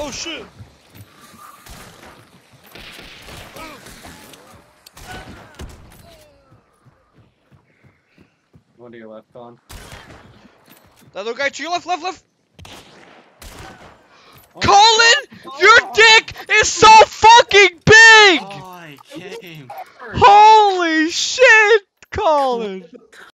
Oh shit! One to your left, Colin. That little guy to your left, left, left! Oh, Colin! Your dick is so fucking big! Oh, I came. Holy shit, Colin!